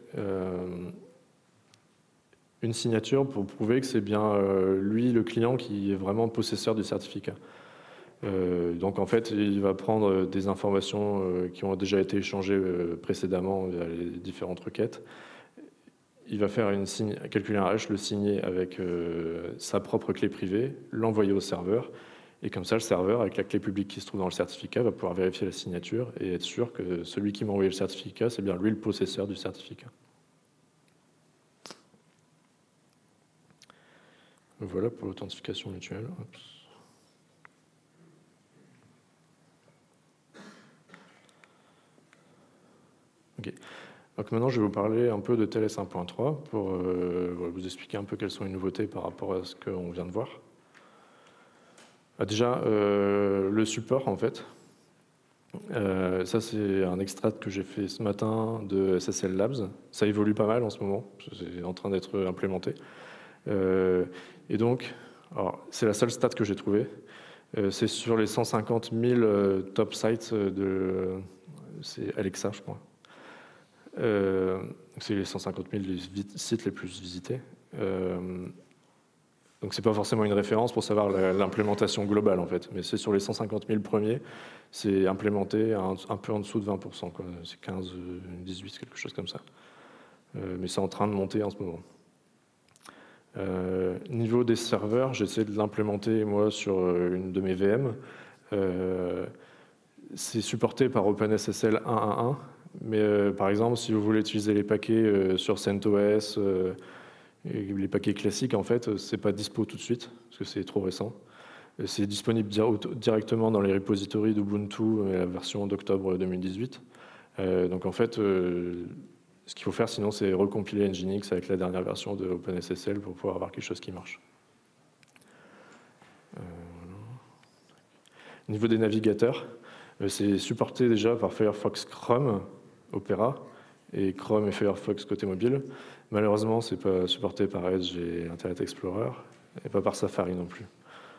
une signature pour prouver que c'est bien lui, le client, qui est vraiment possesseur du certificat. Donc en fait, il va prendre des informations qui ont déjà été échangées précédemment via les différentes requêtes. Il va faire calculer un hash, le signer avec sa propre clé privée, l'envoyer au serveur, et comme ça, le serveur, avec la clé publique qui se trouve dans le certificat, va pouvoir vérifier la signature et être sûr que celui qui m'a envoyé le certificat, c'est bien lui le possesseur du certificat. Voilà pour l'authentification mutuelle. Ok. Donc maintenant, je vais vous parler un peu de TLS 1.3 pour vous expliquer un peu quelles sont les nouveautés par rapport à ce qu'on vient de voir. Déjà, le support, en fait. Ça, c'est un extrait que j'ai fait ce matin de SSL Labs. Ça évolue pas mal en ce moment. C'est en train d'être implémenté. Et donc, c'est la seule stat que j'ai trouvée. C'est sur les 150 000 top sites c'est Alexa, je crois. C'est les 150 000 sites les plus visités. Donc c'est pas forcément une référence pour savoir l'implémentation globale en fait, mais c'est sur les 150 000 premiers, c'est implémenté un peu en dessous de 20%, quoi. C'est 15, 18, quelque chose comme ça. Mais c'est en train de monter en ce moment. Niveau des serveurs, j'essaie de l'implémenter moi sur une de mes VM. C'est supporté par OpenSSL 1.1.1. Mais par exemple, si vous voulez utiliser les paquets sur CentOS, les paquets classiques, en fait, c'est pas dispo tout de suite, parce que c'est trop récent. C'est disponible directement dans les repositories d'Ubuntu, la version d'octobre 2018. Donc en fait, ce qu'il faut faire sinon, c'est recompiler Nginx avec la dernière version de OpenSSL pour pouvoir avoir quelque chose qui marche. Au niveau des navigateurs, c'est supporté déjà par Firefox Chrome, Opera, et Chrome et Firefox côté mobile. Malheureusement, ce n'est pas supporté par Edge et Internet Explorer, et pas par Safari non plus.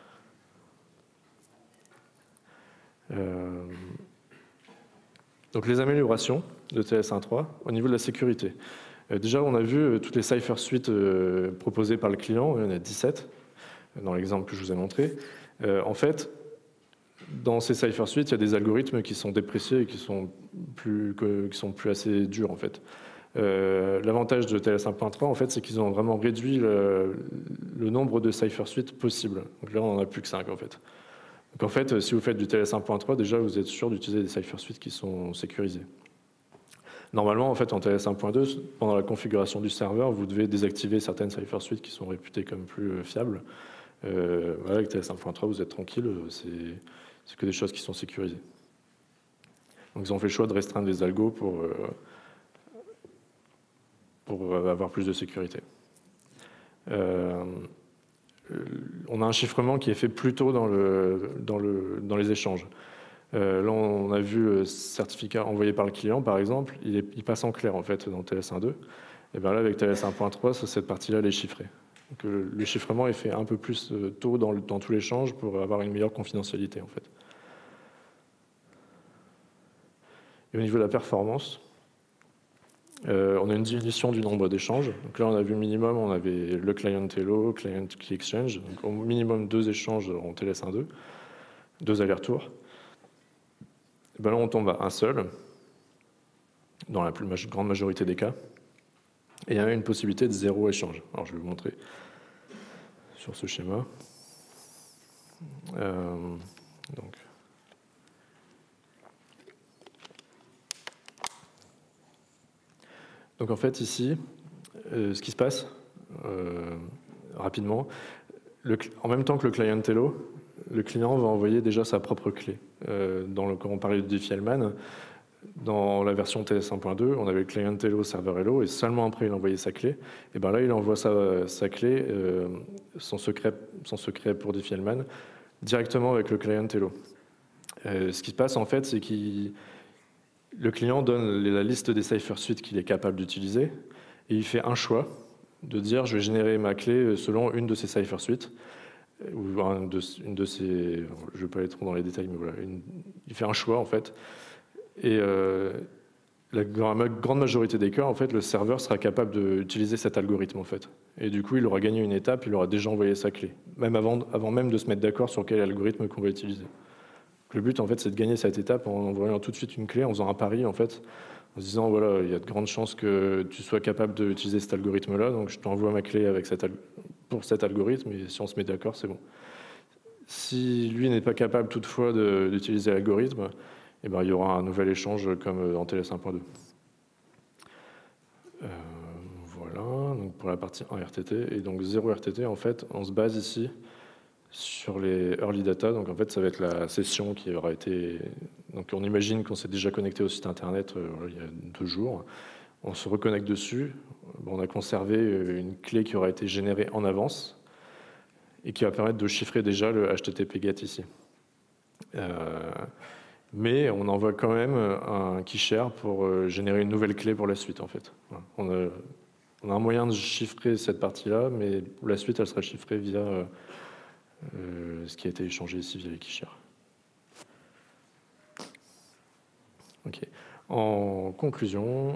Donc les améliorations de TLS 1.3 au niveau de la sécurité. Déjà, on a vu toutes les cipher suites proposées par le client, il y en a 17 dans l'exemple que je vous ai montré. En fait, dans ces cipher suites, il y a des algorithmes qui sont dépréciés et qui sont plus assez durs en fait. L'avantage de TLS 1.3 en fait, c'est qu'ils ont vraiment réduit le nombre de cipher suites possibles. Donc là, on n'en a plus que 5 en fait. Donc en fait, si vous faites du TLS 1.3, déjà vous êtes sûr d'utiliser des cipher suites qui sont sécurisés. Normalement, en fait, en TLS 1.2, pendant la configuration du serveur, vous devez désactiver certaines cipher suites qui sont réputées comme plus fiables. Voilà, avec TLS 1.3, vous êtes tranquille, c'est que des choses qui sont sécurisées. Donc ils ont fait le choix de restreindre les algos pour avoir plus de sécurité. On a un chiffrement qui est fait plus tôt dans les échanges. Là, on a vu certificat envoyé par le client, par exemple, il passe en clair en fait dans TLS 1.2. Et bien là, avec TLS 1.3, cette partie-là, elle est chiffrée. Donc, le chiffrement est fait un peu plus tôt dans tout l'échange pour avoir une meilleure confidentialité en fait. Et au niveau de la performance, on a une diminution du nombre d'échanges. Donc là, on a vu minimum, on avait le client hello, client key exchange. Donc au minimum 2 échanges en TLS 1.2, 2 allers-retours. Ben là, on tombe à un seul, dans la plus grande majorité des cas. Et il y a une possibilité de 0 échange. Alors, je vais vous montrer sur ce schéma. Donc en fait, ici, ce qui se passe, rapidement, en même temps que le client hello, le client va envoyer déjà sa propre clé. Quand on parlait de Diffie-Hellman, dans la version TLS 1.2, on avait le client hello, serveur hello, et seulement après il envoyait sa clé. Et bien là, il envoie sa clé, son secret pour Diffie-Hellman, directement avec le client hello. Ce qui se passe en fait, c'est que le client donne la liste des cipher suites qu'il est capable d'utiliser, et il fait un choix de dire je vais générer ma clé selon une de ces cipher suites, ou une de ces, je ne vais pas aller trop dans les détails, mais voilà, il fait un choix en fait. Et la grande majorité des cas, en fait, le serveur sera capable d'utiliser cet algorithme, en fait. Et du coup, il aura gagné une étape, il aura déjà envoyé sa clé, même avant même de se mettre d'accord sur quel algorithme qu'on va utiliser. Le but, en fait, c'est de gagner cette étape en envoyant tout de suite une clé, en faisant un pari, en fait, en se disant, voilà, il y a de grandes chances que tu sois capable d'utiliser cet algorithme-là, donc je t'envoie ma clé avec pour cet algorithme, et si on se met d'accord, c'est bon. Si lui n'est pas capable toutefois d'utiliser l'algorithme, eh ben, il y aura un nouvel échange comme dans TLS 1.2. Voilà, donc pour la partie 1 RTT. Et donc 0 RTT, en fait, on se base ici sur les early data. Donc en fait, ça va être la session qui aura été... Donc on imagine qu'on s'est déjà connecté au site internet il y a 2 jours. On se reconnecte dessus. On a conservé une clé qui aura été générée en avance et qui va permettre de chiffrer déjà le HTTP GET ici. Mais on envoie quand même un key share pour générer une nouvelle clé pour la suite, en fait. Voilà. On a un moyen de chiffrer cette partie-là, mais la suite, elle sera chiffrée via ce qui a été échangé ici via les key shares. Ok. En conclusion,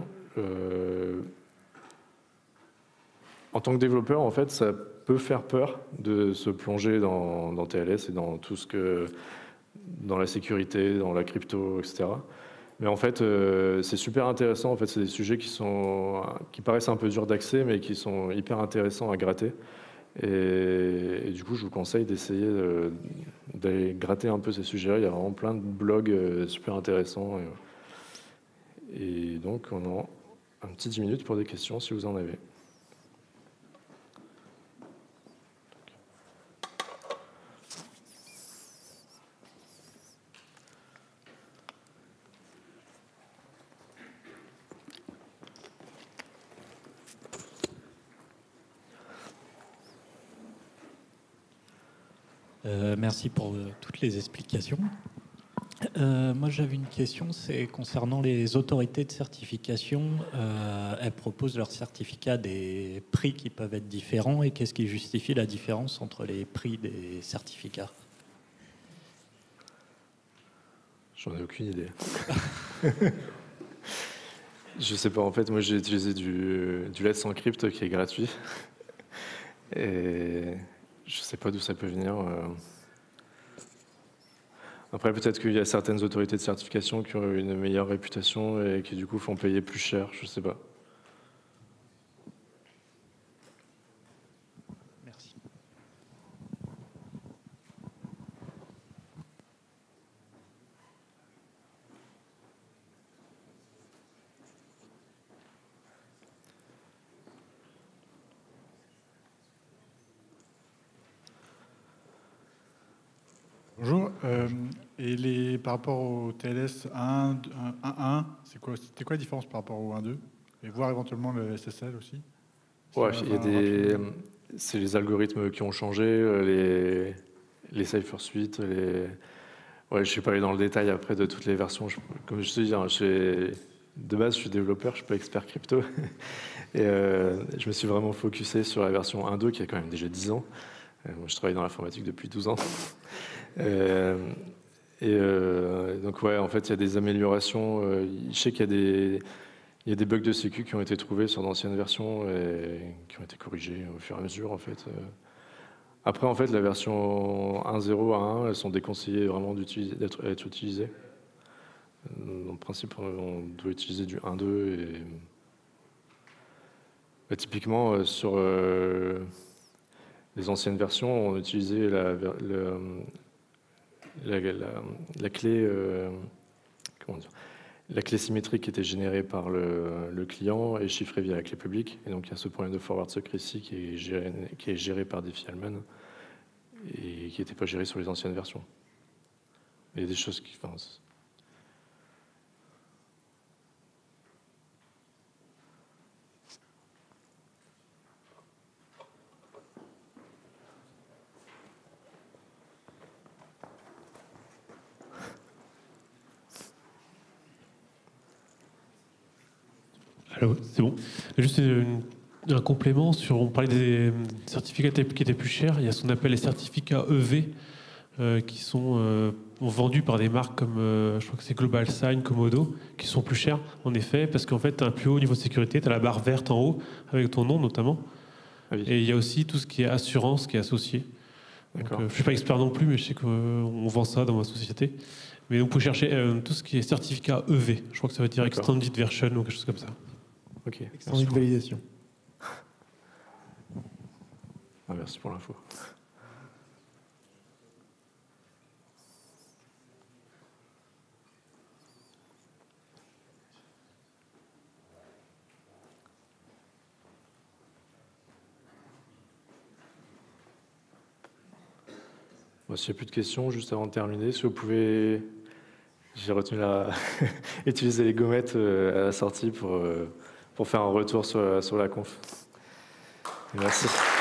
en tant que développeur, en fait, ça peut faire peur de se plonger dans TLS et dans tout ce que... dans la sécurité, dans la crypto, etc. Mais en fait, c'est super intéressant. En fait, c'est des sujets qui paraissent un peu durs d'accès, mais qui sont hyper intéressants à gratter. Et du coup, je vous conseille d'essayer d'aller gratter un peu ces sujets-là. Il y a vraiment plein de blogs super intéressants. Et donc, on a un petit 10 minutes pour des questions, si vous en avez. Merci pour toutes les explications. Moi, j'avais une question, c'est concernant les autorités de certification. Elles proposent leurs certificats des prix qui peuvent être différents. Et qu'est-ce qui justifie la différence entre les prix des certificats? J'en ai aucune idée. Je sais pas, en fait, moi j'ai utilisé du Let's Encrypt qui est gratuit. Et je sais pas d'où ça peut venir. Après, peut-être qu'il y a certaines autorités de certification qui ont une meilleure réputation et qui du coup font payer plus cher, je sais pas. Merci. Bonjour. Et par rapport au TLS 1.1, c'était quoi la différence par rapport au 1.2 et voir éventuellement le SSL aussi? Ouais, c'est les algorithmes qui ont changé, les cipher suites, Ouais, je suis pas allé dans le détail après de toutes les versions. Comme je te dis, hein, de base, je suis développeur, je suis pas expert crypto. Et je me suis vraiment focusé sur la version 1.2 qui a quand même déjà 10 ans. Moi, je travaille dans l'informatique depuis 12 ans. Donc ouais, en fait, il y a des améliorations. Je sais qu'il y a des bugs de sécu qui ont été trouvés sur d'anciennes versions et qui ont été corrigés au fur et à mesure, en fait. Après, en fait, la version 1.0 à 1, elles sont déconseillées vraiment d'être utilisées. En principe, on doit utiliser du 1.2 et typiquement sur les anciennes versions, on utilisait la clé, comment dire, la clé symétrique qui était générée par le client et chiffrée via la clé publique. Et donc il y a ce problème de forward secrecy qui est géré par Diffie-Hellman et qui n'était pas géré sur les anciennes versions. Il y a des choses qui... Allô, c'est bon. Juste un complément sur, on parlait des certificats qui étaient plus chers. Il y a ce qu'on appelle les certificats EV qui sont vendus par des marques comme, je crois que c'est Global Sign, Komodo, qui sont plus chers, en effet, parce qu'en fait, tu as un plus haut niveau de sécurité, tu as la barre verte en haut, avec ton nom notamment. Ah oui. Et il y a aussi tout ce qui est assurance qui est associé. D'accord. Je ne suis pas expert non plus, mais je sais qu'on vend ça dans ma société. Mais donc, vous pouvez chercher tout ce qui est certificat EV. Je crois que ça va dire D'accord. Extended Version ou quelque chose comme ça. Ok. Extended validation. Ah, merci pour l'info. Bon, s'il n'y a plus de questions, juste avant de terminer, si vous pouvez... J'ai retenu utiliser les gommettes à la sortie pour faire un retour sur la conf. Merci.